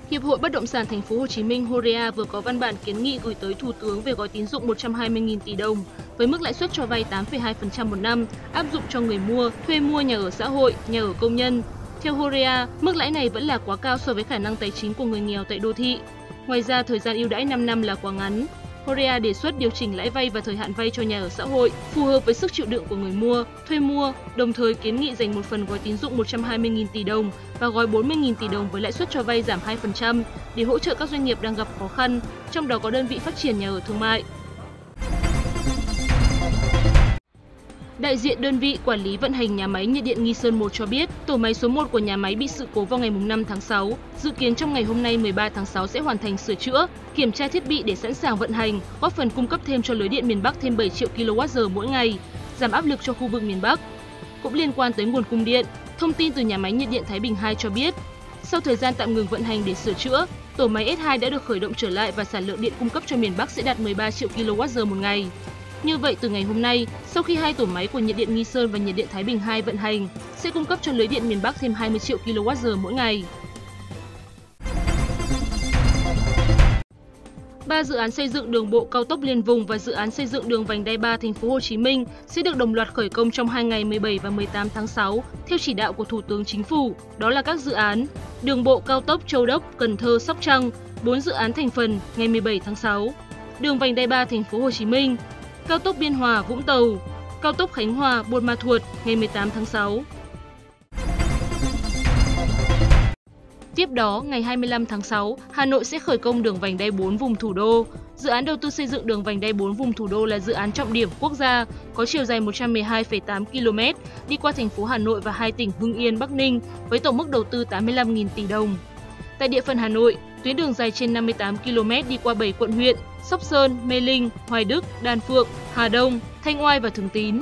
Hiệp hội Bất động sản Thành phố Hồ Chí Minh HOREA vừa có văn bản kiến nghị gửi tới Thủ tướng về gói tín dụng 120.000 tỷ đồng với mức lãi suất cho vay 8,2% một năm, áp dụng cho người mua, thuê mua nhà ở xã hội, nhà ở công nhân. Theo HOREA, mức lãi này vẫn là quá cao so với khả năng tài chính của người nghèo tại đô thị. Ngoài ra, thời gian ưu đãi 5 năm là quá ngắn. HOREA đề xuất điều chỉnh lãi vay và thời hạn vay cho nhà ở xã hội phù hợp với sức chịu đựng của người mua, thuê mua, đồng thời kiến nghị dành một phần gói tín dụng 120.000 tỷ đồng và gói 40.000 tỷ đồng với lãi suất cho vay giảm 2% để hỗ trợ các doanh nghiệp đang gặp khó khăn, trong đó có đơn vị phát triển nhà ở thương mại. Đại diện đơn vị quản lý vận hành nhà máy nhiệt điện Nghi Sơn 1 cho biết, tổ máy số 1 của nhà máy bị sự cố vào ngày 5 tháng 6. Dự kiến trong ngày hôm nay 13 tháng 6 sẽ hoàn thành sửa chữa, kiểm tra thiết bị để sẵn sàng vận hành, góp phần cung cấp thêm cho lưới điện miền Bắc thêm 7 triệu kWh mỗi ngày, giảm áp lực cho khu vực miền Bắc. Cũng liên quan tới nguồn cung điện, thông tin từ nhà máy nhiệt điện Thái Bình 2 cho biết, sau thời gian tạm ngừng vận hành để sửa chữa, tổ máy S2 đã được khởi động trở lại và sản lượng điện cung cấp cho miền Bắc sẽ đạt 13 triệu kWh một ngày. Như vậy, từ ngày hôm nay, sau khi hai tổ máy của nhiệt điện Nghi Sơn và nhiệt điện Thái Bình 2 vận hành, sẽ cung cấp cho lưới điện miền Bắc thêm 20 triệu kWh mỗi ngày. 3 dự án xây dựng đường bộ cao tốc liên vùng và dự án xây dựng đường vành đai 3 Thành phố Hồ Chí Minh sẽ được đồng loạt khởi công trong 2 ngày 17 và 18 tháng 6 theo chỉ đạo của Thủ tướng Chính phủ. Đó là các dự án đường bộ cao tốc Châu Đốc, Cần Thơ, Sóc Trăng, 4 dự án thành phần ngày 17 tháng 6, đường vành đai 3 Thành phố Hồ Chí Minh, cao tốc Biên Hòa, Vũng Tàu, cao tốc Khánh Hòa, Buôn Ma Thuột ngày 18 tháng 6. Tiếp đó, ngày 25 tháng 6, Hà Nội sẽ khởi công đường vành đai 4 vùng thủ đô. Dự án đầu tư xây dựng đường vành đai 4 vùng thủ đô là dự án trọng điểm quốc gia, có chiều dài 112,8 km, đi qua thành phố Hà Nội và 2 tỉnh Hưng Yên, Bắc Ninh, với tổng mức đầu tư 85.000 tỷ đồng. Tại địa phận Hà Nội, tuyến đường dài trên 58 km đi qua 7 quận huyện, Sóc Sơn, Mê Linh, Hoài Đức, Đan Phượng, Hà Đông, Thanh Oai và Thường Tín.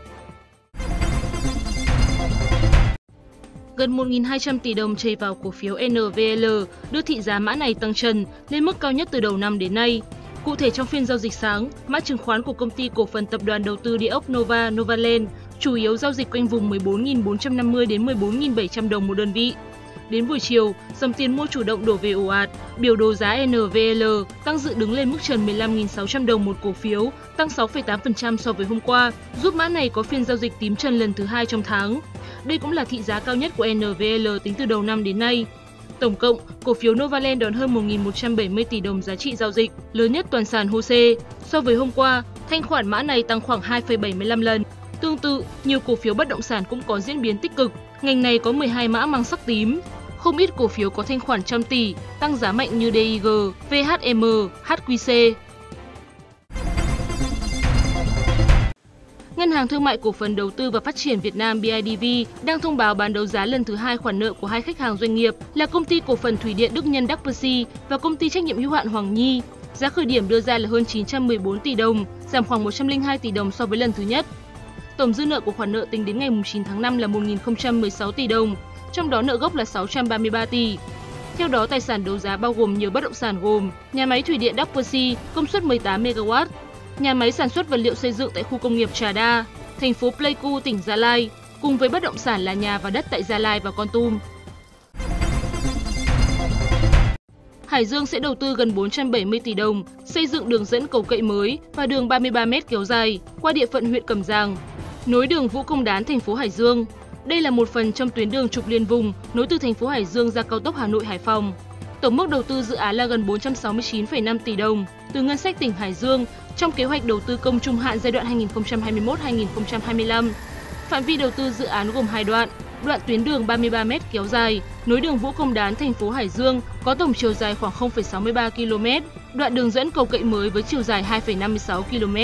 Gần 1.200 tỷ đồng chảy vào cổ phiếu NVL, đưa thị giá mã này tăng trần lên mức cao nhất từ đầu năm đến nay. Cụ thể trong phiên giao dịch sáng, mã chứng khoán của công ty cổ phần tập đoàn đầu tư địa ốc Novaland chủ yếu giao dịch quanh vùng 14.450 đến 14.700 đồng một đơn vị. Đến buổi chiều, dòng tiền mua chủ động đổ về ồ ạt, biểu đồ giá NVL tăng dự đứng lên mức trần 15.600 đồng một cổ phiếu, tăng 6,8% so với hôm qua, giúp mã này có phiên giao dịch tím trần lần thứ 2 trong tháng. Đây cũng là thị giá cao nhất của NVL tính từ đầu năm đến nay. Tổng cộng, cổ phiếu Novaland đón hơn 1.170 tỷ đồng giá trị giao dịch, lớn nhất toàn sàn HOSE. So với hôm qua, thanh khoản mã này tăng khoảng 2,75 lần. Tương tự, nhiều cổ phiếu bất động sản cũng có diễn biến tích cực. Ngành này có 12 mã mang sắc tím. Không ít cổ phiếu có thanh khoản trăm tỷ, tăng giá mạnh như DIG, VHM, HQC. Ngân hàng Thương mại Cổ phần Đầu tư và Phát triển Việt Nam BIDV đang thông báo bán đấu giá lần thứ 2 khoản nợ của hai khách hàng doanh nghiệp là Công ty Cổ phần Thủy điện Đức Nhân Đắc Pơ Si và Công ty Trách nhiệm hữu hạn Hoàng Nhi. Giá khởi điểm đưa ra là hơn 914 tỷ đồng, giảm khoảng 102 tỷ đồng so với lần thứ nhất. Tổng dư nợ của khoản nợ tính đến ngày 9 tháng 5 là 1.016 tỷ đồng, trong đó nợ gốc là 633 tỷ. Theo đó, tài sản đấu giá bao gồm nhiều bất động sản gồm nhà máy thủy điện Đắc Pơ Si công suất 18 MW, nhà máy sản xuất vật liệu xây dựng tại khu công nghiệp Trà Đa, thành phố Pleiku, tỉnh Gia Lai, cùng với bất động sản là nhà và đất tại Gia Lai và Kon Tum. Hải Dương sẽ đầu tư gần 470 tỷ đồng xây dựng đường dẫn cầu cậy mới và đường 33 m kéo dài qua địa phận huyện Cẩm Giàng, nối đường Vũ Công Đán thành phố Hải Dương. Đây là một phần trong tuyến đường trục liên vùng nối từ thành phố Hải Dương ra cao tốc Hà Nội - Hải Phòng. Tổng mức đầu tư dự án là gần 469,5 tỷ đồng từ ngân sách tỉnh Hải Dương trong kế hoạch đầu tư công trung hạn giai đoạn 2021-2025. Phạm vi đầu tư dự án gồm 2 đoạn. Đoạn tuyến đường 33 m kéo dài nối đường Vũ Công Đán thành phố Hải Dương có tổng chiều dài khoảng 0,63 km. Đoạn đường dẫn cầu cậy mới với chiều dài 2,56 km.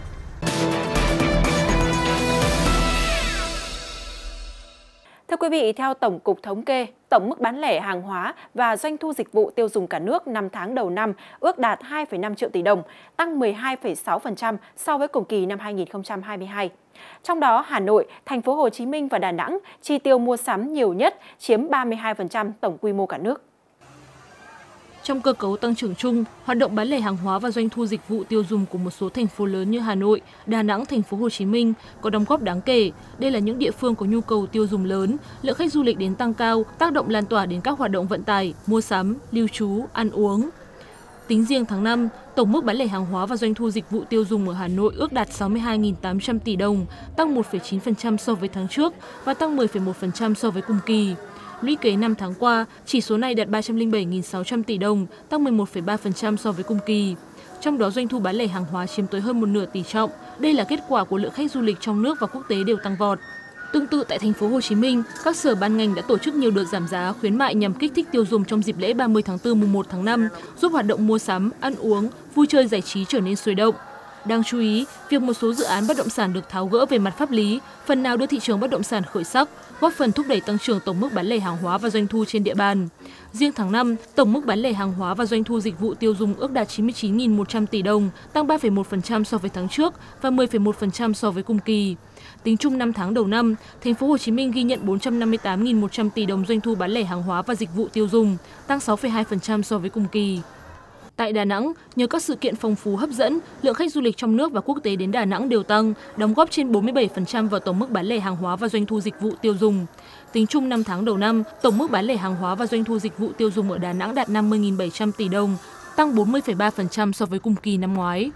Thưa quý vị, theo Tổng cục Thống kê, tổng mức bán lẻ hàng hóa và doanh thu dịch vụ tiêu dùng cả nước 5 tháng đầu năm ước đạt 2,5 triệu tỷ đồng, tăng 12,6% so với cùng kỳ năm 2022. Trong đó, Hà Nội, Thành phố Hồ Chí Minh và Đà Nẵng chi tiêu mua sắm nhiều nhất, chiếm 32% tổng quy mô cả nước. Trong cơ cấu tăng trưởng chung, hoạt động bán lẻ hàng hóa và doanh thu dịch vụ tiêu dùng của một số thành phố lớn như Hà Nội, Đà Nẵng, Thành phố Hồ Chí Minh có đóng góp đáng kể. Đây là những địa phương có nhu cầu tiêu dùng lớn, lượng khách du lịch đến tăng cao, tác động lan tỏa đến các hoạt động vận tải, mua sắm, lưu trú, ăn uống. Tính riêng tháng 5, tổng mức bán lẻ hàng hóa và doanh thu dịch vụ tiêu dùng ở Hà Nội ước đạt 62.800 tỷ đồng, tăng 1,9% so với tháng trước và tăng 10,1% so với cùng kỳ. Lũy kế 5 tháng qua, chỉ số này đạt 307.600 tỷ đồng, tăng 11,3% so với cùng kỳ. Trong đó doanh thu bán lẻ hàng hóa chiếm tới hơn một nửa tỷ trọng. Đây là kết quả của lượng khách du lịch trong nước và quốc tế đều tăng vọt. Tương tự tại thành phố Hồ Chí Minh, các sở ban ngành đã tổ chức nhiều đợt giảm giá, khuyến mại nhằm kích thích tiêu dùng trong dịp lễ 30 tháng 4 mùng 1 tháng 5, giúp hoạt động mua sắm, ăn uống, vui chơi giải trí trở nên sôi động. Đáng chú ý, việc một số dự án bất động sản được tháo gỡ về mặt pháp lý, phần nào đưa thị trường bất động sản khởi sắc, góp phần thúc đẩy tăng trưởng tổng mức bán lẻ hàng hóa và doanh thu trên địa bàn. Riêng tháng 5, tổng mức bán lẻ hàng hóa và doanh thu dịch vụ tiêu dùng ước đạt 99.100 tỷ đồng, tăng 3,1% so với tháng trước và 10,1% so với cùng kỳ. Tính chung 5 tháng đầu năm, Thành phố Hồ Chí Minh ghi nhận 458.100 tỷ đồng doanh thu bán lẻ hàng hóa và dịch vụ tiêu dùng, tăng 6,2% so với cùng kỳ. Tại Đà Nẵng, nhờ các sự kiện phong phú hấp dẫn, lượng khách du lịch trong nước và quốc tế đến Đà Nẵng đều tăng, đóng góp trên 47% vào tổng mức bán lẻ hàng hóa và doanh thu dịch vụ tiêu dùng. Tính chung 5 tháng đầu năm, tổng mức bán lẻ hàng hóa và doanh thu dịch vụ tiêu dùng ở Đà Nẵng đạt 50.700 tỷ đồng, tăng 40,3% so với cùng kỳ năm ngoái.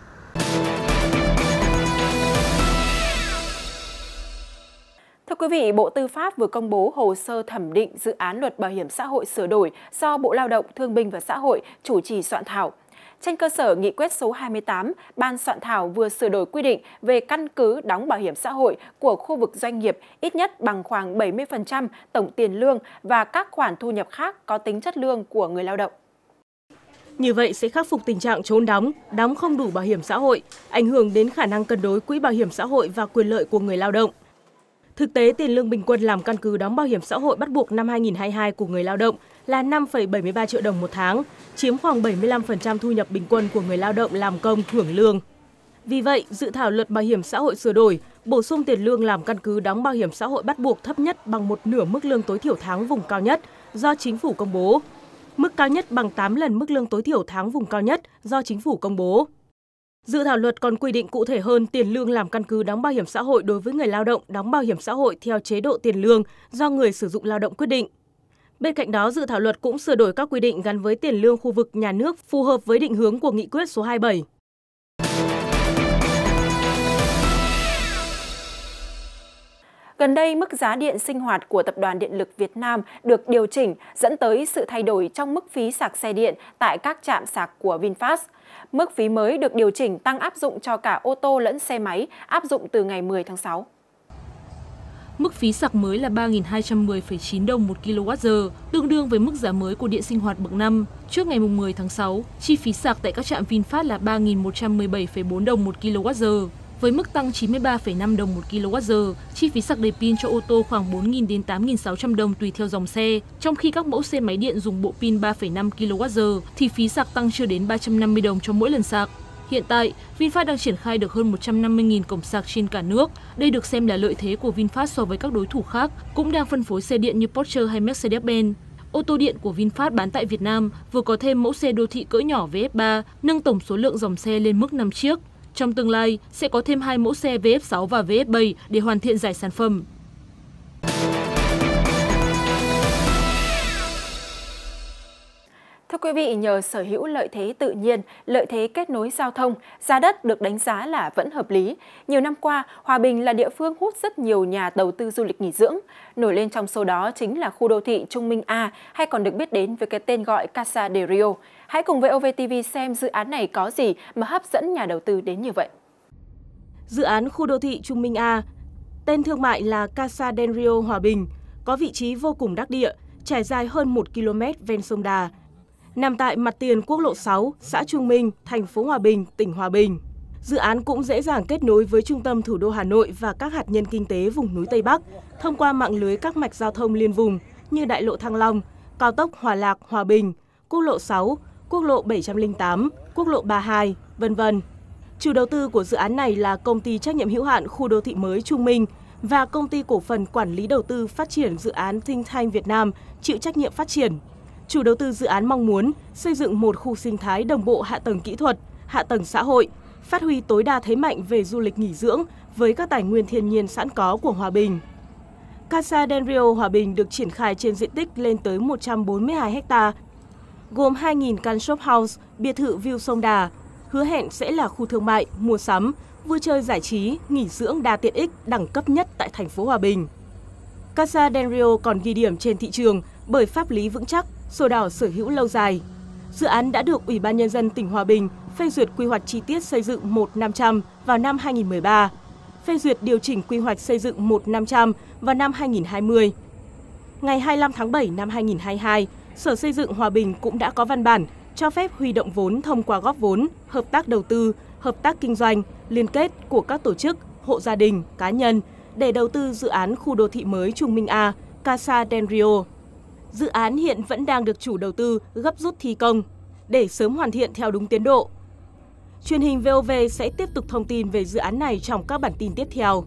Thưa quý vị, Bộ Tư pháp vừa công bố hồ sơ thẩm định dự án luật bảo hiểm xã hội sửa đổi do Bộ Lao động, Thương binh và Xã hội chủ trì soạn thảo. Trên cơ sở nghị quyết số 28, Ban soạn thảo vừa sửa đổi quy định về căn cứ đóng bảo hiểm xã hội của khu vực doanh nghiệp ít nhất bằng khoảng 70% tổng tiền lương và các khoản thu nhập khác có tính chất lương của người lao động. Như vậy sẽ khắc phục tình trạng trốn đóng không đủ bảo hiểm xã hội, ảnh hưởng đến khả năng cân đối quỹ bảo hiểm xã hội và quyền lợi của người lao động. Thực tế, tiền lương bình quân làm căn cứ đóng bảo hiểm xã hội bắt buộc năm 2022 của người lao động là 5,73 triệu đồng một tháng, chiếm khoảng 75% thu nhập bình quân của người lao động làm công hưởng lương. Vì vậy, dự thảo luật bảo hiểm xã hội sửa đổi, bổ sung tiền lương làm căn cứ đóng bảo hiểm xã hội bắt buộc thấp nhất bằng một nửa mức lương tối thiểu tháng vùng cao nhất do Chính phủ công bố, mức cao nhất bằng 8 lần mức lương tối thiểu tháng vùng cao nhất do Chính phủ công bố. Dự thảo luật còn quy định cụ thể hơn tiền lương làm căn cứ đóng bảo hiểm xã hội đối với người lao động đóng bảo hiểm xã hội theo chế độ tiền lương do người sử dụng lao động quyết định. Bên cạnh đó, dự thảo luật cũng sửa đổi các quy định gắn với tiền lương khu vực nhà nước phù hợp với định hướng của nghị quyết số 27. Gần đây, mức giá điện sinh hoạt của Tập đoàn Điện lực Việt Nam được điều chỉnh dẫn tới sự thay đổi trong mức phí sạc xe điện tại các trạm sạc của VinFast. Mức phí mới được điều chỉnh tăng áp dụng cho cả ô tô lẫn xe máy, áp dụng từ ngày 10 tháng 6. Mức phí sạc mới là 3.210,9 đồng 1 kWh, tương đương với mức giá mới của điện sinh hoạt bậc 5. Trước ngày 10 tháng 6, chi phí sạc tại các trạm VinFast là 3.117,4 đồng 1 kWh. Với mức tăng 93,5 đồng 1 kWh, chi phí sạc đầy pin cho ô tô khoảng 4.000 đến 8.600 đồng tùy theo dòng xe. Trong khi các mẫu xe máy điện dùng bộ pin 3,5 kWh thì phí sạc tăng chưa đến 350 đồng cho mỗi lần sạc. Hiện tại, VinFast đang triển khai được hơn 150.000 cổng sạc trên cả nước. Đây được xem là lợi thế của VinFast so với các đối thủ khác, cũng đang phân phối xe điện như Porsche hay Mercedes-Benz. Ô tô điện của VinFast bán tại Việt Nam vừa có thêm mẫu xe đô thị cỡ nhỏ VF3, nâng tổng số lượng dòng xe lên mức 5 chiếc. Trong tương lai, sẽ có thêm 2 mẫu xe VF6 và VF7 để hoàn thiện giải sản phẩm. Thưa quý vị, nhờ sở hữu lợi thế tự nhiên, lợi thế kết nối giao thông, giá đất được đánh giá là vẫn hợp lý. Nhiều năm qua, Hòa Bình là địa phương hút rất nhiều nhà đầu tư du lịch nghỉ dưỡng. Nổi lên trong số đó chính là khu đô thị Trung Minh A, hay còn được biết đến với cái tên gọi Casa del Rio. Hãy cùng với OVTV xem dự án này có gì mà hấp dẫn nhà đầu tư đến như vậy. Dự án khu đô thị Trung Minh A, tên thương mại là Casa del Rio Hòa Bình, có vị trí vô cùng đắc địa, trải dài hơn 1 km ven sông Đà. Nằm tại mặt tiền quốc lộ 6, xã Trung Minh, thành phố Hòa Bình, tỉnh Hòa Bình. Dự án cũng dễ dàng kết nối với trung tâm thủ đô Hà Nội và các hạt nhân kinh tế vùng núi Tây Bắc thông qua mạng lưới các mạch giao thông liên vùng như đại lộ Thăng Long, cao tốc Hòa Lạc - Hòa Bình, quốc lộ 6, quốc lộ 708, quốc lộ 32, v.v. Chủ đầu tư của dự án này là công ty trách nhiệm hữu hạn khu đô thị mới Trung Minh và công ty cổ phần quản lý đầu tư phát triển dự án Think Tank Việt Nam chịu trách nhiệm phát triển. Chủ đầu tư dự án mong muốn xây dựng một khu sinh thái đồng bộ hạ tầng kỹ thuật, hạ tầng xã hội, phát huy tối đa thế mạnh về du lịch nghỉ dưỡng với các tài nguyên thiên nhiên sẵn có của Hòa Bình. Casa del Rio Hòa Bình được triển khai trên diện tích lên tới 142 ha, gồm 2.000 căn shop house, biệt thự view sông Đà, hứa hẹn sẽ là khu thương mại, mua sắm, vui chơi giải trí, nghỉ dưỡng đa tiện ích đẳng cấp nhất tại thành phố Hòa Bình. Casa del Rio còn ghi điểm trên thị trường bởi pháp lý vững chắc, sổ đỏ sở hữu lâu dài. Dự án đã được Ủy ban Nhân dân tỉnh Hòa Bình phê duyệt quy hoạch chi tiết xây dựng 1/500 vào năm 2013, phê duyệt điều chỉnh quy hoạch xây dựng 1/500 vào năm 2020. Ngày 25 tháng 7 năm 2022, Sở Xây dựng Hòa Bình cũng đã có văn bản cho phép huy động vốn thông qua góp vốn, hợp tác đầu tư, hợp tác kinh doanh, liên kết của các tổ chức, hộ gia đình, cá nhân để đầu tư dự án khu đô thị mới Trung Minh A, Casa del Rio. Dự án hiện vẫn đang được chủ đầu tư gấp rút thi công để sớm hoàn thiện theo đúng tiến độ. Truyền hình VOV sẽ tiếp tục thông tin về dự án này trong các bản tin tiếp theo.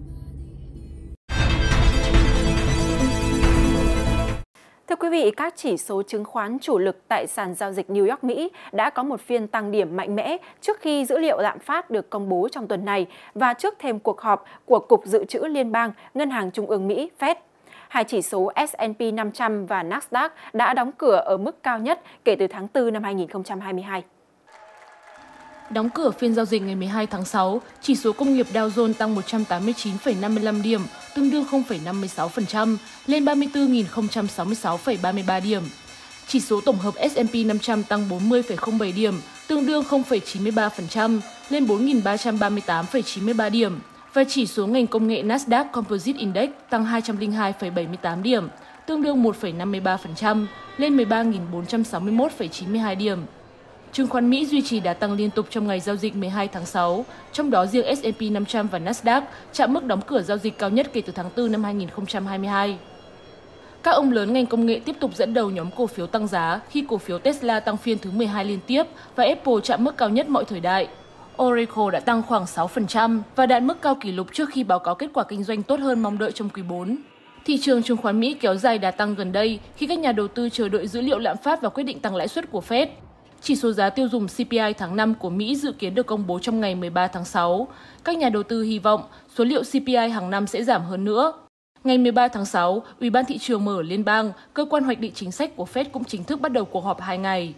Thưa quý vị, các chỉ số chứng khoán chủ lực tại sàn giao dịch New York, Mỹ đã có một phiên tăng điểm mạnh mẽ trước khi dữ liệu lạm phát được công bố trong tuần này và trước thềm cuộc họp của Cục Dự trữ Liên bang Ngân hàng Trung ương Mỹ Fed. Hai chỉ số S&P 500 và Nasdaq đã đóng cửa ở mức cao nhất kể từ tháng 4 năm 2022. Đóng cửa phiên giao dịch ngày 12 tháng 6, chỉ số công nghiệp Dow Jones tăng 189,55 điểm, tương đương 0,56%, lên 34.066,33 điểm. Chỉ số tổng hợp S&P 500 tăng 40,07 điểm, tương đương 0,93%, lên 4.338,93 điểm. Và chỉ số ngành công nghệ Nasdaq Composite Index tăng 202,78 điểm, tương đương 1,53%, lên 13.461,92 điểm. Chứng khoán Mỹ duy trì đà tăng liên tục trong ngày giao dịch 12 tháng 6, trong đó riêng S&P 500 và Nasdaq chạm mức đóng cửa giao dịch cao nhất kể từ tháng 4 năm 2022. Các ông lớn ngành công nghệ tiếp tục dẫn đầu nhóm cổ phiếu tăng giá khi cổ phiếu Tesla tăng phiên thứ 12 liên tiếp và Apple chạm mức cao nhất mọi thời đại. Oracle đã tăng khoảng 6% và đạt mức cao kỷ lục trước khi báo cáo kết quả kinh doanh tốt hơn mong đợi trong quý 4. Thị trường chứng khoán Mỹ kéo dài đà tăng gần đây khi các nhà đầu tư chờ đợi dữ liệu lạm phát và quyết định tăng lãi suất của Fed. Chỉ số giá tiêu dùng CPI tháng 5 của Mỹ dự kiến được công bố trong ngày 13 tháng 6. Các nhà đầu tư hy vọng số liệu CPI hàng năm sẽ giảm hơn nữa. Ngày 13 tháng 6, Ủy ban Thị trường Mở Liên bang, cơ quan hoạch định chính sách của Fed cũng chính thức bắt đầu cuộc họp 2 ngày.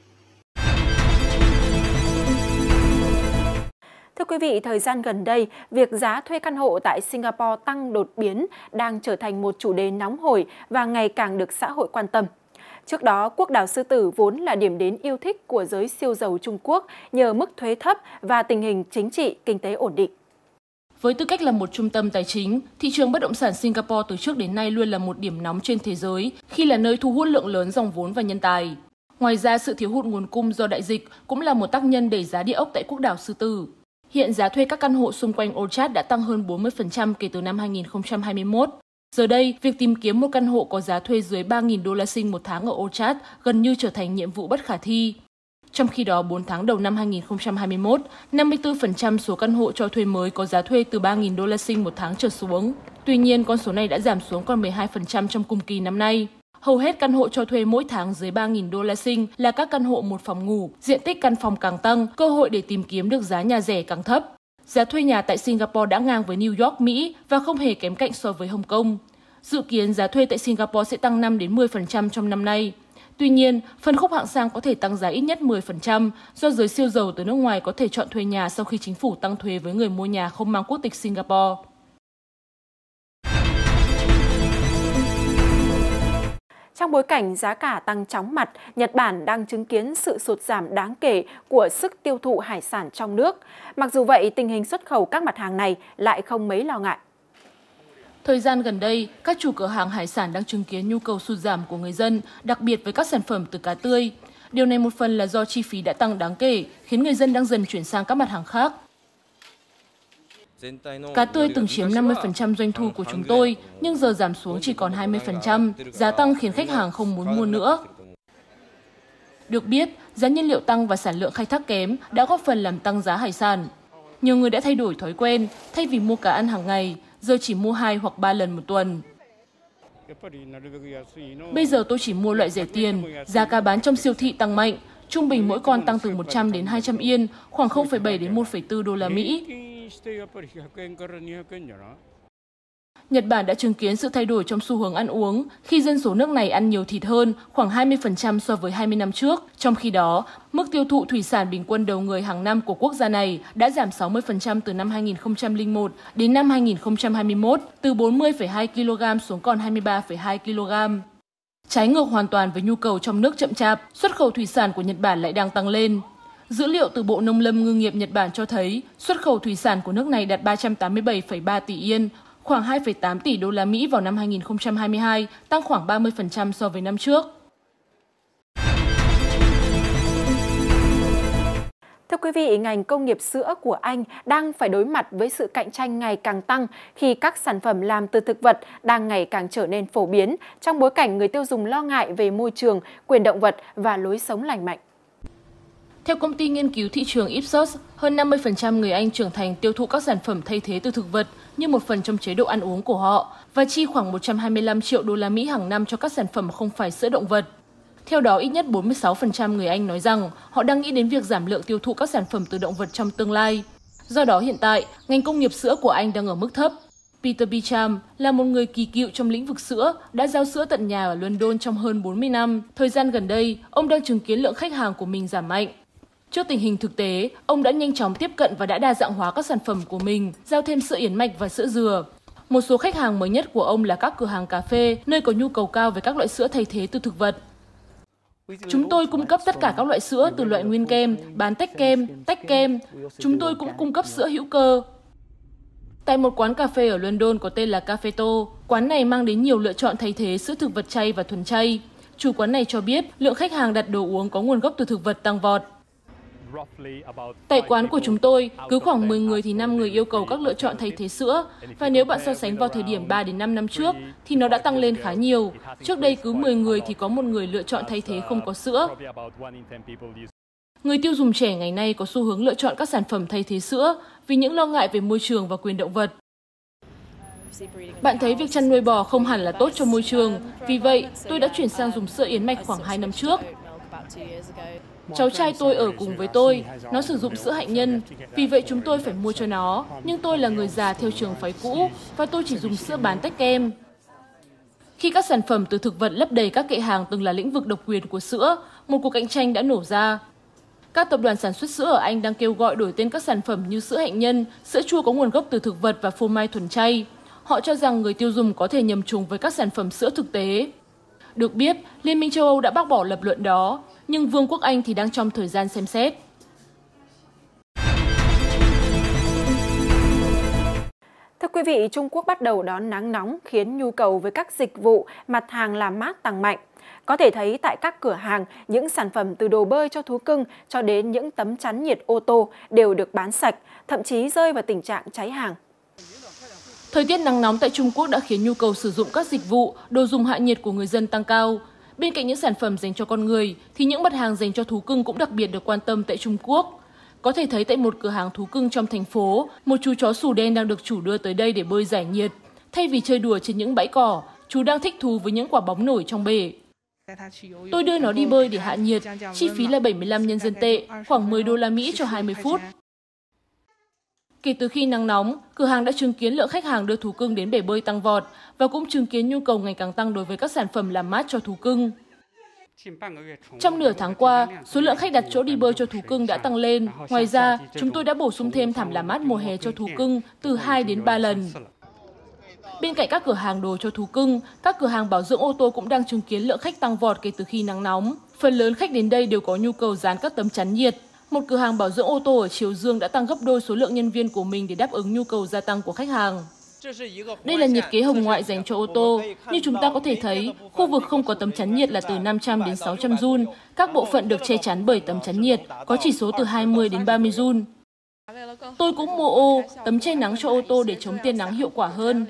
Thưa quý vị, thời gian gần đây, việc giá thuê căn hộ tại Singapore tăng đột biến đang trở thành một chủ đề nóng hổi và ngày càng được xã hội quan tâm. Trước đó, quốc đảo Sư Tử vốn là điểm đến yêu thích của giới siêu giàu Trung Quốc nhờ mức thuế thấp và tình hình chính trị, kinh tế ổn định. Với tư cách là một trung tâm tài chính, thị trường bất động sản Singapore từ trước đến nay luôn là một điểm nóng trên thế giới khi là nơi thu hút lượng lớn dòng vốn và nhân tài. Ngoài ra, sự thiếu hụt nguồn cung do đại dịch cũng là một tác nhân đẩy giá địa ốc tại quốc đảo Sư Tử. Hiện giá thuê các căn hộ xung quanh Orchard đã tăng hơn 40% kể từ năm 2021. Giờ đây, việc tìm kiếm một căn hộ có giá thuê dưới 3.000 đô la Sing một tháng ở Orchard gần như trở thành nhiệm vụ bất khả thi. Trong khi đó, 4 tháng đầu năm 2021, 54% số căn hộ cho thuê mới có giá thuê từ 3.000 đô la Sing một tháng trở xuống. Tuy nhiên, con số này đã giảm xuống còn 12% trong cùng kỳ năm nay. Hầu hết căn hộ cho thuê mỗi tháng dưới 3.000 đô la Sing là các căn hộ một phòng ngủ, diện tích căn phòng càng tăng, cơ hội để tìm kiếm được giá nhà rẻ càng thấp. Giá thuê nhà tại Singapore đã ngang với New York, Mỹ và không hề kém cạnh so với Hồng Kông. Dự kiến giá thuê tại Singapore sẽ tăng 5-10% trong năm nay. Tuy nhiên, phân khúc hạng sang có thể tăng giá ít nhất 10% do giới siêu giàu từ nước ngoài có thể chọn thuê nhà sau khi chính phủ tăng thuế với người mua nhà không mang quốc tịch Singapore. Trong bối cảnh giá cả tăng chóng mặt, Nhật Bản đang chứng kiến sự sụt giảm đáng kể của sức tiêu thụ hải sản trong nước. Mặc dù vậy, tình hình xuất khẩu các mặt hàng này lại không mấy lo ngại. Thời gian gần đây, các chủ cửa hàng hải sản đang chứng kiến nhu cầu sụt giảm của người dân, đặc biệt với các sản phẩm từ cá tươi. Điều này một phần là do chi phí đã tăng đáng kể, khiến người dân đang dần chuyển sang các mặt hàng khác. Cá tươi từng chiếm 50% doanh thu của chúng tôi, nhưng giờ giảm xuống chỉ còn 20%, giá tăng khiến khách hàng không muốn mua nữa. Được biết, giá nhiên liệu tăng và sản lượng khai thác kém đã góp phần làm tăng giá hải sản. Nhiều người đã thay đổi thói quen, thay vì mua cá ăn hàng ngày, giờ chỉ mua 2 hoặc 3 lần một tuần. Bây giờ tôi chỉ mua loại rẻ tiền, giá cá bán trong siêu thị tăng mạnh, trung bình mỗi con tăng từ 100 đến 200 yên, khoảng 0,7 đến 1,4 đô la Mỹ. Nhật Bản đã chứng kiến sự thay đổi trong xu hướng ăn uống khi dân số nước này ăn nhiều thịt hơn, khoảng 20% so với 20 năm trước. Trong khi đó, mức tiêu thụ thủy sản bình quân đầu người hàng năm của quốc gia này đã giảm 60% từ năm 2001 đến năm 2021, từ 40,2 kg xuống còn 23,2 kg. Trái ngược hoàn toàn với nhu cầu trong nước chậm chạp, xuất khẩu thủy sản của Nhật Bản lại đang tăng lên. Dữ liệu từ Bộ Nông lâm Ngư nghiệp Nhật Bản cho thấy xuất khẩu thủy sản của nước này đạt 387,3 tỷ yên, khoảng 2,8 tỷ đô la Mỹ vào năm 2022, tăng khoảng 30% so với năm trước. Thưa quý vị, ngành công nghiệp sữa của Anh đang phải đối mặt với sự cạnh tranh ngày càng tăng khi các sản phẩm làm từ thực vật đang ngày càng trở nên phổ biến trong bối cảnh người tiêu dùng lo ngại về môi trường, quyền động vật và lối sống lành mạnh. Theo công ty nghiên cứu thị trường Ipsos, hơn 50% người Anh trưởng thành tiêu thụ các sản phẩm thay thế từ thực vật như một phần trong chế độ ăn uống của họ và chi khoảng 125 triệu đô la Mỹ hàng năm cho các sản phẩm không phải sữa động vật. Theo đó, ít nhất 46% người Anh nói rằng họ đang nghĩ đến việc giảm lượng tiêu thụ các sản phẩm từ động vật trong tương lai. Do đó, hiện tại, ngành công nghiệp sữa của Anh đang ở mức thấp. Peter Beecham là một người kỳ cựu trong lĩnh vực sữa, đã giao sữa tận nhà ở London trong hơn 40 năm. Thời gian gần đây, ông đang chứng kiến lượng khách hàng của mình giảm mạnh. Trước tình hình thực tế, ông đã nhanh chóng tiếp cận và đã đa dạng hóa các sản phẩm của mình, giao thêm sữa yến mạch và sữa dừa. Một số khách hàng mới nhất của ông là các cửa hàng cà phê, nơi có nhu cầu cao về các loại sữa thay thế từ thực vật. Chúng tôi cung cấp tất cả các loại sữa từ loại nguyên kem, bán tách kem. Chúng tôi cũng cung cấp sữa hữu cơ. Tại một quán cà phê ở London có tên là Cafeto, quán này mang đến nhiều lựa chọn thay thế sữa thực vật chay và thuần chay. Chủ quán này cho biết lượng khách hàng đặt đồ uống có nguồn gốc từ thực vật tăng vọt. Tại quán của chúng tôi, cứ khoảng 10 người thì 5 người yêu cầu các lựa chọn thay thế sữa. Và nếu bạn so sánh vào thời điểm 3 đến 5 năm trước, thì nó đã tăng lên khá nhiều. Trước đây cứ 10 người thì có một người lựa chọn thay thế không có sữa. Người tiêu dùng trẻ ngày nay có xu hướng lựa chọn các sản phẩm thay thế sữa vì những lo ngại về môi trường và quyền động vật. Bạn thấy việc chăn nuôi bò không hẳn là tốt cho môi trường. Vì vậy, tôi đã chuyển sang dùng sữa yến mạch khoảng 2 năm trước. Cháu trai tôi ở cùng với tôi, nó sử dụng sữa hạnh nhân, vì vậy chúng tôi phải mua cho nó. Nhưng tôi là người già theo trường phái cũ và tôi chỉ dùng sữa bán tách kem. Khi các sản phẩm từ thực vật lấp đầy các kệ hàng từng là lĩnh vực độc quyền của sữa, một cuộc cạnh tranh đã nổ ra. Các tập đoàn sản xuất sữa ở Anh đang kêu gọi đổi tên các sản phẩm như sữa hạnh nhân, sữa chua có nguồn gốc từ thực vật và phô mai thuần chay. Họ cho rằng người tiêu dùng có thể nhầm trùng với các sản phẩm sữa thực tế. Được biết, Liên minh châu Âu đã bác bỏ lập luận đó, nhưng Vương quốc Anh thì đang trong thời gian xem xét. Thưa quý vị, Trung Quốc bắt đầu đón nắng nóng khiến nhu cầu với các dịch vụ, mặt hàng làm mát tăng mạnh. Có thể thấy tại các cửa hàng, những sản phẩm từ đồ bơi cho thú cưng cho đến những tấm chắn nhiệt ô tô đều được bán sạch, thậm chí rơi vào tình trạng cháy hàng. Thời tiết nắng nóng tại Trung Quốc đã khiến nhu cầu sử dụng các dịch vụ, đồ dùng hạ nhiệt của người dân tăng cao. Bên cạnh những sản phẩm dành cho con người, thì những mặt hàng dành cho thú cưng cũng đặc biệt được quan tâm tại Trung Quốc. Có thể thấy tại một cửa hàng thú cưng trong thành phố, một chú chó sù đen đang được chủ đưa tới đây để bơi giải nhiệt. Thay vì chơi đùa trên những bãi cỏ, chú đang thích thú với những quả bóng nổi trong bể. Tôi đưa nó đi bơi để hạ nhiệt, chi phí là 75 nhân dân tệ, khoảng 10 đô la Mỹ cho 20 phút. Kể từ khi nắng nóng, cửa hàng đã chứng kiến lượng khách hàng đưa thú cưng đến bể bơi tăng vọt và cũng chứng kiến nhu cầu ngày càng tăng đối với các sản phẩm làm mát cho thú cưng. Trong nửa tháng qua, số lượng khách đặt chỗ đi bơi cho thú cưng đã tăng lên. Ngoài ra, chúng tôi đã bổ sung thêm thảm làm mát mùa hè cho thú cưng từ 2 đến 3 lần. Bên cạnh các cửa hàng đồ cho thú cưng, các cửa hàng bảo dưỡng ô tô cũng đang chứng kiến lượng khách tăng vọt kể từ khi nắng nóng. Phần lớn khách đến đây đều có nhu cầu dán các tấm chắn nhiệt. Một cửa hàng bảo dưỡng ô tô ở Triều Dương đã tăng gấp đôi số lượng nhân viên của mình để đáp ứng nhu cầu gia tăng của khách hàng. Đây là nhiệt kế hồng ngoại dành cho ô tô. Như chúng ta có thể thấy, khu vực không có tấm chắn nhiệt là từ 500 đến 600 joule. Các bộ phận được che chắn bởi tấm chắn nhiệt, có chỉ số từ 20 đến 30 joule. Tôi cũng mua ô, tấm che nắng cho ô tô để chống tia nắng hiệu quả hơn.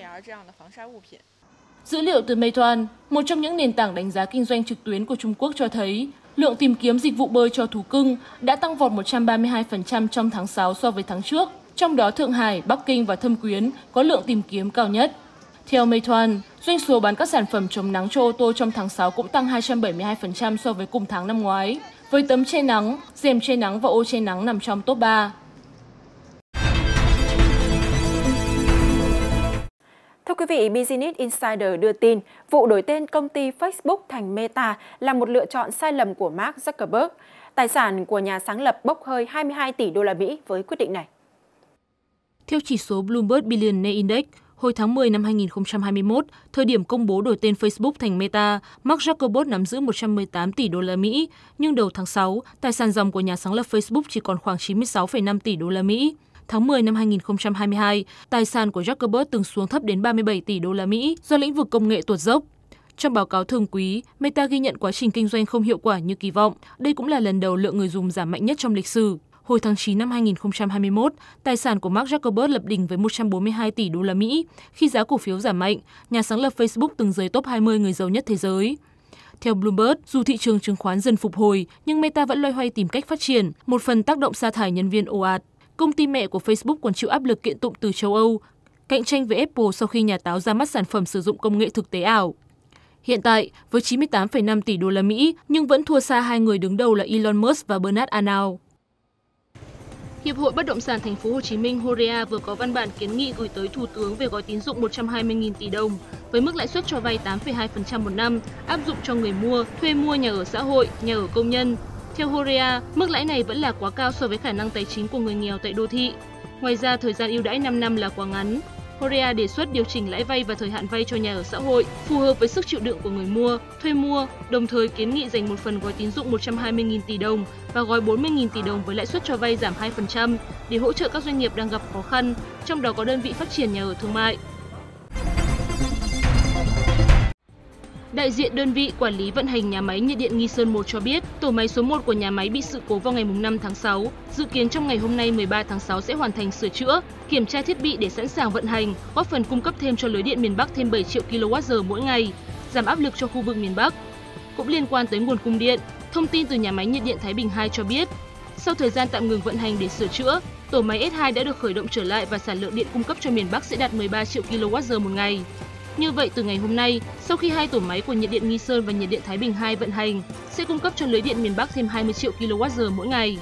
Dữ liệu từ Meituan, một trong những nền tảng đánh giá kinh doanh trực tuyến của Trung Quốc cho thấy, lượng tìm kiếm dịch vụ bơi cho thú cưng đã tăng vọt 132% trong tháng 6 so với tháng trước. Trong đó Thượng Hải, Bắc Kinh và Thâm Quyến có lượng tìm kiếm cao nhất. Theo Meituan, doanh số bán các sản phẩm chống nắng cho ô tô trong tháng 6 cũng tăng 272% so với cùng tháng năm ngoái, với tấm che nắng, rèm che nắng và ô che nắng nằm trong top 3. Thưa quý vị, Business Insider đưa tin vụ đổi tên công ty Facebook thành Meta là một lựa chọn sai lầm của Mark Zuckerberg. Tài sản của nhà sáng lập bốc hơi 22 tỷ đô la Mỹ với quyết định này. Theo chỉ số Bloomberg Billionaire Index, hồi tháng 10 năm 2021, thời điểm công bố đổi tên Facebook thành Meta, Mark Zuckerberg nắm giữ 118 tỷ đô la Mỹ, nhưng đầu tháng 6, tài sản ròng của nhà sáng lập Facebook chỉ còn khoảng 96,5 tỷ đô la Mỹ. Tháng 10 năm 2022, tài sản của Zuckerberg từng xuống thấp đến 37 tỷ đô la Mỹ do lĩnh vực công nghệ tuột dốc. Trong báo cáo thường quý, Meta ghi nhận quá trình kinh doanh không hiệu quả như kỳ vọng. Đây cũng là lần đầu lượng người dùng giảm mạnh nhất trong lịch sử. Hồi tháng 9 năm 2021, tài sản của Mark Zuckerberg lập đỉnh với 142 tỷ đô la Mỹ. Khi giá cổ phiếu giảm mạnh, nhà sáng lập Facebook từng rời top 20 người giàu nhất thế giới. Theo Bloomberg, dù thị trường chứng khoán dần phục hồi, nhưng Meta vẫn loay hoay tìm cách phát triển, một phần tác động sa thải nhân viên ồ ạt. Công ty mẹ của Facebook còn chịu áp lực kiện tụng từ châu Âu, cạnh tranh với Apple sau khi nhà táo ra mắt sản phẩm sử dụng công nghệ thực tế ảo. Hiện tại, với 98,5 tỷ đô la Mỹ, nhưng vẫn thua xa hai người đứng đầu là Elon Musk và Bernard Arnault. Hiệp hội Bất động sản Thành phố Hồ Chí Minh Horea vừa có văn bản kiến nghị gửi tới Thủ tướng về gói tín dụng 120.000 tỷ đồng với mức lãi suất cho vay 8,2% một năm, áp dụng cho người mua, thuê mua nhà ở xã hội, nhà ở công nhân. Theo Horea, mức lãi này vẫn là quá cao so với khả năng tài chính của người nghèo tại đô thị. Ngoài ra, thời gian ưu đãi 5 năm là quá ngắn. Horea đề xuất điều chỉnh lãi vay và thời hạn vay cho nhà ở xã hội phù hợp với sức chịu đựng của người mua, thuê mua, đồng thời kiến nghị dành một phần gói tín dụng 120.000 tỷ đồng và gói 40.000 tỷ đồng với lãi suất cho vay giảm 2% để hỗ trợ các doanh nghiệp đang gặp khó khăn, trong đó có đơn vị phát triển nhà ở thương mại. Đại diện đơn vị quản lý vận hành nhà máy nhiệt điện Nghi Sơn 1 cho biết, tổ máy số 1 của nhà máy bị sự cố vào ngày 5 tháng 6. Dự kiến trong ngày hôm nay 13 tháng 6 sẽ hoàn thành sửa chữa, kiểm tra thiết bị để sẵn sàng vận hành, góp phần cung cấp thêm cho lưới điện miền Bắc thêm 7 triệu kWh mỗi ngày, giảm áp lực cho khu vực miền Bắc. Cũng liên quan tới nguồn cung điện, thông tin từ nhà máy nhiệt điện Thái Bình 2 cho biết, sau thời gian tạm ngừng vận hành để sửa chữa, tổ máy S2 đã được khởi động trở lại và sản lượng điện cung cấp cho miền Bắc sẽ đạt 13 triệu kWh một ngày. Như vậy, từ ngày hôm nay, sau khi hai tổ máy của nhiệt điện Nghi Sơn và nhiệt điện Thái Bình 2 vận hành, sẽ cung cấp cho lưới điện miền Bắc thêm 20 triệu kWh mỗi ngày.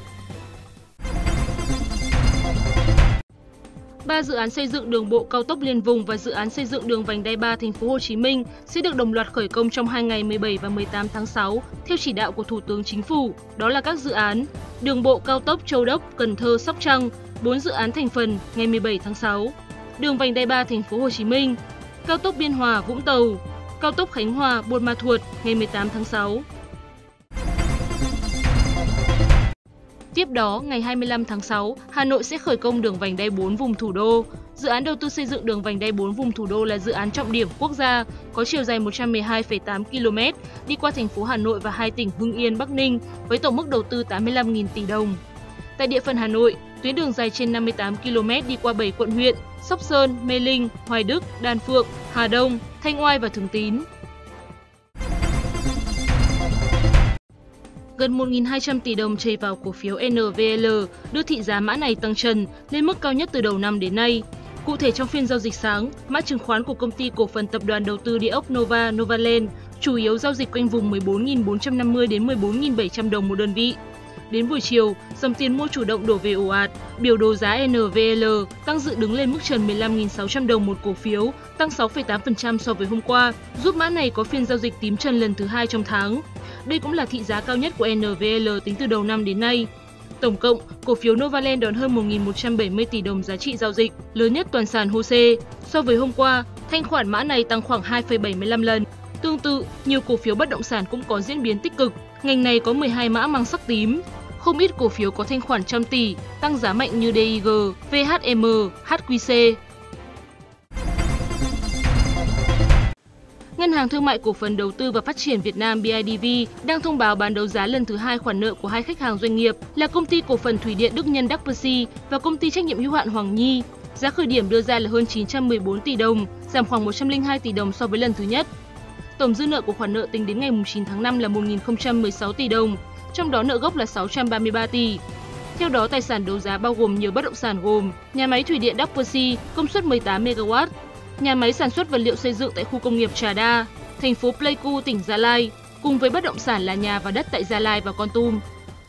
3 dự án xây dựng đường bộ cao tốc liên vùng và dự án xây dựng đường vành đai 3 Thành phố Hồ Chí Minh sẽ được đồng loạt khởi công trong 2 ngày 17 và 18 tháng 6 theo chỉ đạo của Thủ tướng Chính phủ. Đó là các dự án đường bộ cao tốc Châu Đốc, Cần Thơ, Sóc Trăng, 4 dự án thành phần ngày 17 tháng 6, đường vành đai 3 Thành phố Hồ Chí Minh, cao tốc Biên Hòa, Vũng Tàu, cao tốc Khánh Hòa, Buôn Ma Thuột ngày 18 tháng 6. Tiếp đó, ngày 25 tháng 6, Hà Nội sẽ khởi công đường vành đai 4 vùng thủ đô. Dự án đầu tư xây dựng đường vành đai 4 vùng thủ đô là dự án trọng điểm quốc gia, có chiều dài 112,8 km, đi qua thành phố Hà Nội và hai tỉnh Hưng Yên, Bắc Ninh, với tổng mức đầu tư 85.000 tỷ đồng. Tại địa phận Hà Nội, tuyến đường dài trên 58 km đi qua 7 quận huyện, Sóc Sơn, Mê Linh, Hoài Đức, Đan Phượng, Hà Đông, Thanh Oai và Thường Tín. Gần 1.200 tỷ đồng chảy vào cổ phiếu NVL, đưa thị giá mã này tăng trần lên mức cao nhất từ đầu năm đến nay. Cụ thể trong phiên giao dịch sáng, mã chứng khoán của công ty cổ phần tập đoàn đầu tư địa ốc Novaland chủ yếu giao dịch quanh vùng 14.450 đến 14.700 đồng một đơn vị. Đến buổi chiều, dòng tiền mua chủ động đổ về ồ ạt, biểu đồ giá NVL tăng dự đứng lên mức trần 15.600 đồng một cổ phiếu, tăng 6,8% so với hôm qua, giúp mã này có phiên giao dịch tím trần lần thứ 2 trong tháng. Đây cũng là thị giá cao nhất của NVL tính từ đầu năm đến nay. Tổng cộng, cổ phiếu Novaland đón hơn 1.170 tỷ đồng giá trị giao dịch, lớn nhất toàn sàn HOSE. So với hôm qua, thanh khoản mã này tăng khoảng 2,75 lần. Tương tự, nhiều cổ phiếu bất động sản cũng có diễn biến tích cực. Ngành này có 12 mã mang sắc tím. Không ít cổ phiếu có thanh khoản trăm tỷ, tăng giá mạnh như DIG, VHM, HQC. Ngân hàng Thương mại Cổ phần Đầu tư và Phát triển Việt Nam BIDV đang thông báo bán đấu giá lần thứ 2 khoản nợ của hai khách hàng doanh nghiệp là Công ty Cổ phần Thủy điện Đức Nhân Đắc Pơ Si và Công ty Trách nhiệm hữu hạn Hoàng Nhi. Giá khởi điểm đưa ra là hơn 914 tỷ đồng, giảm khoảng 102 tỷ đồng so với lần thứ nhất. Tổng dư nợ của khoản nợ tính đến ngày 9 tháng 5 là 1.016 tỷ đồng, trong đó nợ gốc là 633 tỷ. Theo đó, tài sản đấu giá bao gồm nhiều bất động sản gồm nhà máy thủy điện Đắc Pơ Si công suất 18 MW, nhà máy sản xuất vật liệu xây dựng tại khu công nghiệp Trà Đa, thành phố Pleiku, tỉnh Gia Lai, cùng với bất động sản là nhà và đất tại Gia Lai và Kon Tum.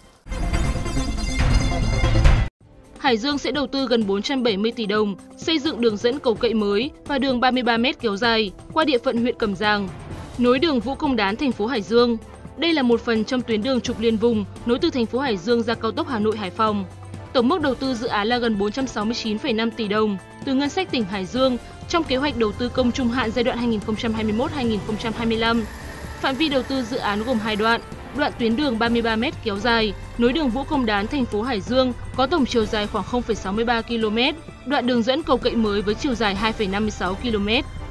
Hải Dương sẽ đầu tư gần 470 tỷ đồng xây dựng đường dẫn cầu cậy mới và đường 33 m kéo dài qua địa phận huyện Cẩm Giàng, nối đường Vũ Công Đán thành phố Hải Dương. Đây là một phần trong tuyến đường trục liên vùng nối từ thành phố Hải Dương ra cao tốc Hà Nội - Hải Phòng. Tổng mức đầu tư dự án là gần 469,5 tỷ đồng từ ngân sách tỉnh Hải Dương trong kế hoạch đầu tư công trung hạn giai đoạn 2021-2025. Phạm vi đầu tư dự án gồm 2 đoạn. Đoạn tuyến đường 33 m kéo dài nối đường Vũ Công Đán thành phố Hải Dương có tổng chiều dài khoảng 0,63 km, đoạn đường dẫn cầu cậy mới với chiều dài 2,56 km.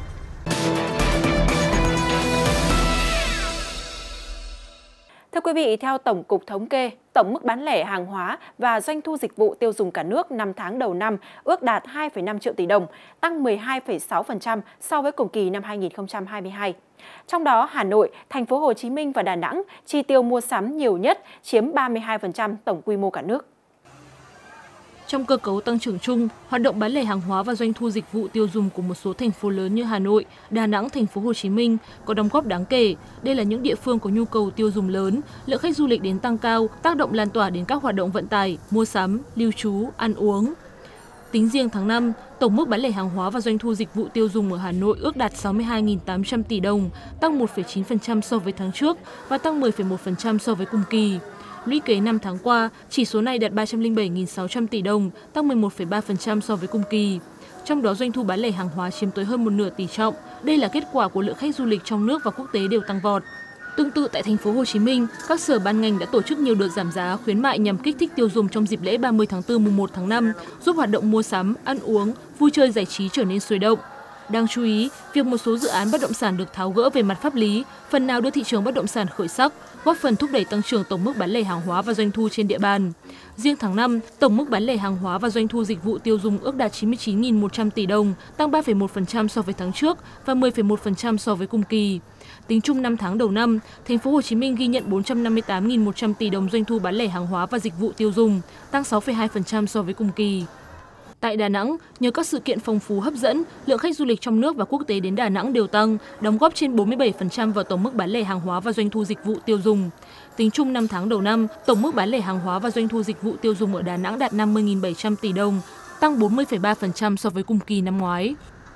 Thưa quý vị, theo Tổng cục Thống kê, tổng mức bán lẻ hàng hóa và doanh thu dịch vụ tiêu dùng cả nước 5 tháng đầu năm ước đạt 2,5 triệu tỷ đồng, tăng 12,6% so với cùng kỳ năm 2022. Trong đó, Hà Nội, Thành phố Hồ Chí Minh và Đà Nẵng chi tiêu mua sắm nhiều nhất, chiếm 32% tổng quy mô cả nước. Trong cơ cấu tăng trưởng chung, hoạt động bán lẻ hàng hóa và doanh thu dịch vụ tiêu dùng của một số thành phố lớn như Hà Nội, Đà Nẵng, Thành phố Hồ Chí Minh có đóng góp đáng kể. Đây là những địa phương có nhu cầu tiêu dùng lớn, lượng khách du lịch đến tăng cao, tác động lan tỏa đến các hoạt động vận tải, mua sắm, lưu trú, ăn uống. Tính riêng tháng 5, tổng mức bán lẻ hàng hóa và doanh thu dịch vụ tiêu dùng ở Hà Nội ước đạt 62.800 tỷ đồng, tăng 1,9% so với tháng trước và tăng 10,1% so với cùng kỳ. Lũy kế 5 tháng qua, chỉ số này đạt 307.600 tỷ đồng, tăng 11,3% so với cùng kỳ. Trong đó doanh thu bán lẻ hàng hóa chiếm tới hơn một nửa tỷ trọng. Đây là kết quả của lượng khách du lịch trong nước và quốc tế đều tăng vọt. Tương tự tại thành phố Hồ Chí Minh, các sở ban ngành đã tổ chức nhiều đợt giảm giá khuyến mại nhằm kích thích tiêu dùng trong dịp lễ 30 tháng 4 mùng 1 tháng 5, giúp hoạt động mua sắm, ăn uống, vui chơi giải trí trở nên sôi động. Đáng chú ý, việc một số dự án bất động sản được tháo gỡ về mặt pháp lý, phần nào đưa thị trường bất động sản khởi sắc, góp phần thúc đẩy tăng trưởng tổng mức bán lẻ hàng hóa và doanh thu trên địa bàn. Riêng tháng 5, tổng mức bán lẻ hàng hóa và doanh thu dịch vụ tiêu dùng ước đạt 99.100 tỷ đồng, tăng 3,1% so với tháng trước và 10,1% so với cùng kỳ. Tính chung 5 tháng đầu năm, Thành phố Hồ Chí Minh ghi nhận 458.100 tỷ đồng doanh thu bán lẻ hàng hóa và dịch vụ tiêu dùng, tăng 6,2% so với cùng kỳ. Tại Đà Nẵng, nhờ các sự kiện phong phú hấp dẫn, lượng khách du lịch trong nước và quốc tế đến Đà Nẵng đều tăng, đóng góp trên 47% vào tổng mức bán lẻ hàng hóa và doanh thu dịch vụ tiêu dùng. Tính chung 5 tháng đầu năm, tổng mức bán lẻ hàng hóa và doanh thu dịch vụ tiêu dùng ở Đà Nẵng đạt 50.700 tỷ đồng, tăng 40,3% so với cùng kỳ năm ngoái.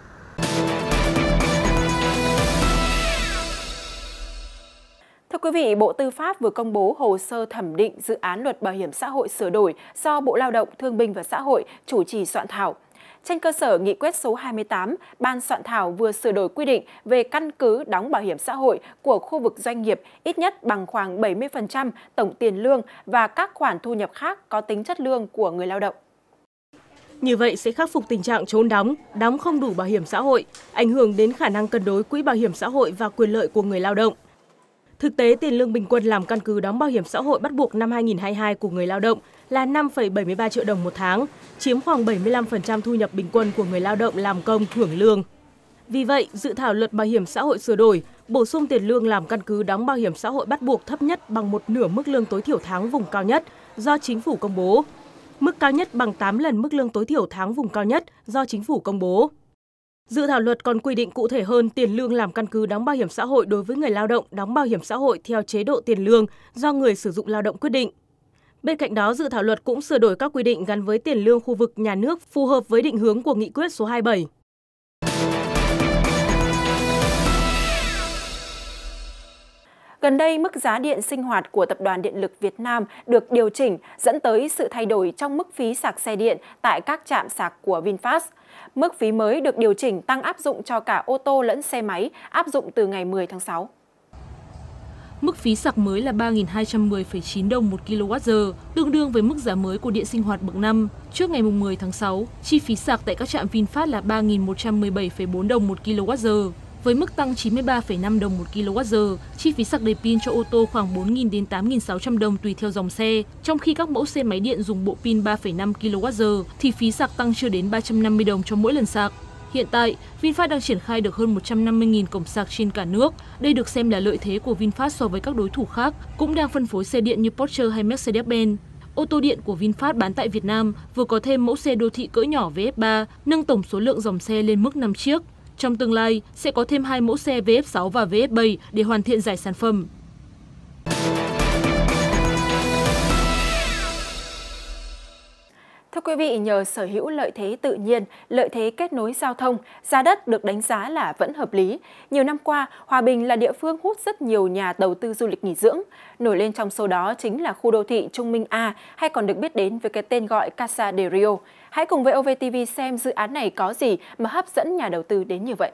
Thưa quý vị, Bộ Tư pháp vừa công bố hồ sơ thẩm định dự án luật bảo hiểm xã hội sửa đổi do Bộ Lao động, Thương binh và Xã hội chủ trì soạn thảo. Trên cơ sở nghị quyết số 28, Ban soạn thảo vừa sửa đổi quy định về căn cứ đóng bảo hiểm xã hội của khu vực doanh nghiệp ít nhất bằng khoảng 70% tổng tiền lương và các khoản thu nhập khác có tính chất lương của người lao động. Như vậy sẽ khắc phục tình trạng trốn đóng không đủ bảo hiểm xã hội, ảnh hưởng đến khả năng cân đối quỹ bảo hiểm xã hội và quyền lợi của người lao động. Thực tế, tiền lương bình quân làm căn cứ đóng bảo hiểm xã hội bắt buộc năm 2022 của người lao động là 5,73 triệu đồng một tháng, chiếm khoảng 75% thu nhập bình quân của người lao động làm công hưởng lương. Vì vậy, dự thảo luật bảo hiểm xã hội sửa đổi, bổ sung tiền lương làm căn cứ đóng bảo hiểm xã hội bắt buộc thấp nhất bằng một nửa mức lương tối thiểu tháng vùng cao nhất do Chính phủ công bố. Mức cao nhất bằng 8 lần mức lương tối thiểu tháng vùng cao nhất do Chính phủ công bố. Dự thảo luật còn quy định cụ thể hơn tiền lương làm căn cứ đóng bảo hiểm xã hội đối với người lao động đóng bảo hiểm xã hội theo chế độ tiền lương do người sử dụng lao động quyết định. Bên cạnh đó, dự thảo luật cũng sửa đổi các quy định gắn với tiền lương khu vực nhà nước phù hợp với định hướng của Nghị quyết số 27. Gần đây, mức giá điện sinh hoạt của Tập đoàn Điện lực Việt Nam được điều chỉnh dẫn tới sự thay đổi trong mức phí sạc xe điện tại các trạm sạc của VinFast. Mức phí mới được điều chỉnh tăng áp dụng cho cả ô tô lẫn xe máy, áp dụng từ ngày 10 tháng 6. Mức phí sạc mới là 3.210,9 đồng 1 kWh, tương đương với mức giá mới của điện sinh hoạt bậc 5. Trước ngày 10 tháng 6, chi phí sạc tại các trạm VinFast là 3.117,4 đồng 1 kWh. Với mức tăng 93,5 đồng 1 kWh, chi phí sạc đầy pin cho ô tô khoảng 4.000 đến 8.600 đồng tùy theo dòng xe. Trong khi các mẫu xe máy điện dùng bộ pin 3,5 kWh thì phí sạc tăng chưa đến 350 đồng cho mỗi lần sạc. Hiện tại, VinFast đang triển khai được hơn 150.000 cổng sạc trên cả nước. Đây được xem là lợi thế của VinFast so với các đối thủ khác, cũng đang phân phối xe điện như Porsche hay Mercedes-Benz. Ô tô điện của VinFast bán tại Việt Nam vừa có thêm mẫu xe đô thị cỡ nhỏ VF3, nâng tổng số lượng dòng xe lên mức 5 chiếc. Trong tương lai, sẽ có thêm 2 mẫu xe VF6 và VF7 để hoàn thiện giải sản phẩm. Thưa quý vị, nhờ sở hữu lợi thế tự nhiên, lợi thế kết nối giao thông, giá đất được đánh giá là vẫn hợp lý. Nhiều năm qua, Hòa Bình là địa phương hút rất nhiều nhà đầu tư du lịch nghỉ dưỡng. Nổi lên trong số đó chính là khu đô thị Trung Minh A, hay còn được biết đến với cái tên gọi Casa del Rio. Hãy cùng với OVTV xem dự án này có gì mà hấp dẫn nhà đầu tư đến như vậy.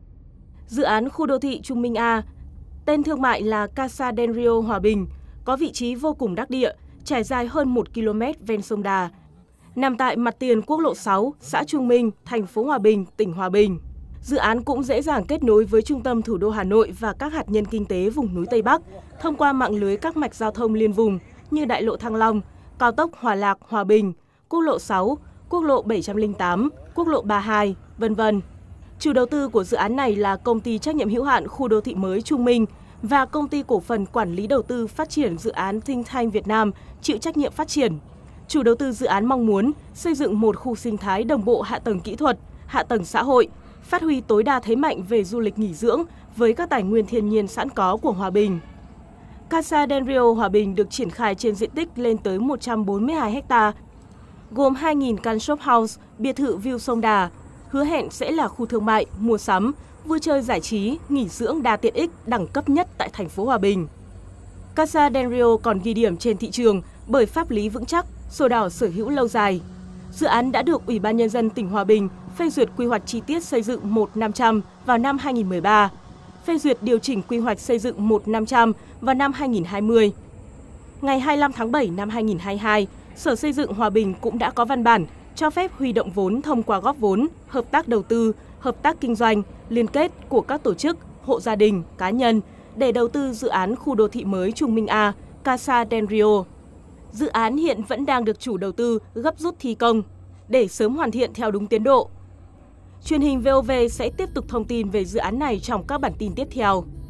Dự án khu đô thị Trung Minh A, tên thương mại là Casa del Rio Hòa Bình, có vị trí vô cùng đắc địa, trải dài hơn 1 km ven sông Đà. Nằm tại mặt tiền quốc lộ 6, xã Trung Minh, thành phố Hòa Bình, tỉnh Hòa Bình. Dự án cũng dễ dàng kết nối với trung tâm thủ đô Hà Nội và các hạt nhân kinh tế vùng núi Tây Bắc thông qua mạng lưới các mạch giao thông liên vùng như đại lộ Thăng Long, cao tốc Hòa Lạc - Hòa Bình, quốc lộ 6, quốc lộ 708, quốc lộ 32, v.v. Chủ đầu tư của dự án này là công ty trách nhiệm hữu hạn khu đô thị mới Trung Minh và công ty cổ phần quản lý đầu tư phát triển dự án Think Tank Việt Nam chịu trách nhiệm phát triển. Chủ đầu tư dự án mong muốn xây dựng một khu sinh thái đồng bộ hạ tầng kỹ thuật, hạ tầng xã hội, phát huy tối đa thế mạnh về du lịch nghỉ dưỡng với các tài nguyên thiên nhiên sẵn có của Hòa Bình. Casa del Rio Hòa Bình được triển khai trên diện tích lên tới 142 ha, gồm 2.000 căn shop house, biệt thự view sông Đà, hứa hẹn sẽ là khu thương mại, mua sắm, vui chơi giải trí, nghỉ dưỡng đa tiện ích đẳng cấp nhất tại thành phố Hòa Bình. Casa del Rio còn ghi điểm trên thị trường bởi pháp lý vững chắc, sổ đỏ sở hữu lâu dài. Dự án đã được Ủy ban Nhân dân tỉnh Hòa Bình phê duyệt quy hoạch chi tiết xây dựng 1/500 vào năm 2013, phê duyệt điều chỉnh quy hoạch xây dựng 1/500 vào năm 2020. Ngày 25 tháng 7 năm 2022, Sở Xây dựng Hòa Bình cũng đã có văn bản cho phép huy động vốn thông qua góp vốn, hợp tác đầu tư, hợp tác kinh doanh, liên kết của các tổ chức, hộ gia đình, cá nhân để đầu tư dự án khu đô thị mới Trung Minh A, Casa del Rio. Dự án hiện vẫn đang được chủ đầu tư gấp rút thi công để sớm hoàn thiện theo đúng tiến độ. Truyền hình VOV sẽ tiếp tục thông tin về dự án này trong các bản tin tiếp theo.